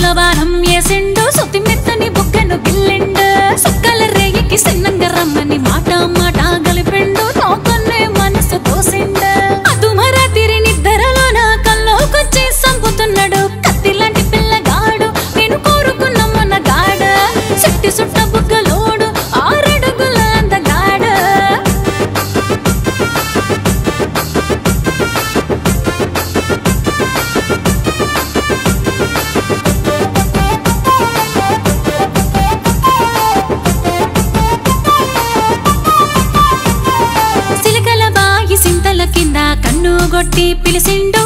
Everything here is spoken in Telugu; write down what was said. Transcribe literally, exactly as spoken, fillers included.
బాణం ఏసిండు సుతి మెత్తని బుగ్గను గిల్లిండు సుక్కల రేయికి సిన్నంగా రమ్మని మాట మాట గలిపిండు నోకన్నే మనసు తోసిండు అదుమరా తిరి నిద్దరలోన కల్లోకొచ్చి సంపుతున్నాడు కత్తిలాంటి పిల్లగాడు నేను కోరుకున్న మనగాడ చెట్టి సుట్ట బుగ్గలోడు ఆరడుగుల అందగాడ సిలకల బాయి సింతల కింద కన్ను గొట్టి పిలిసిండు